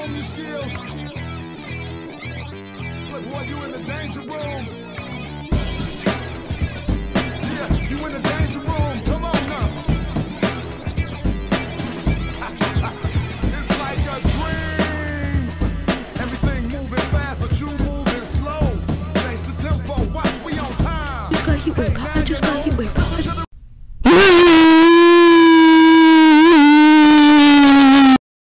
hone your skills. Look, boy, you in the danger room.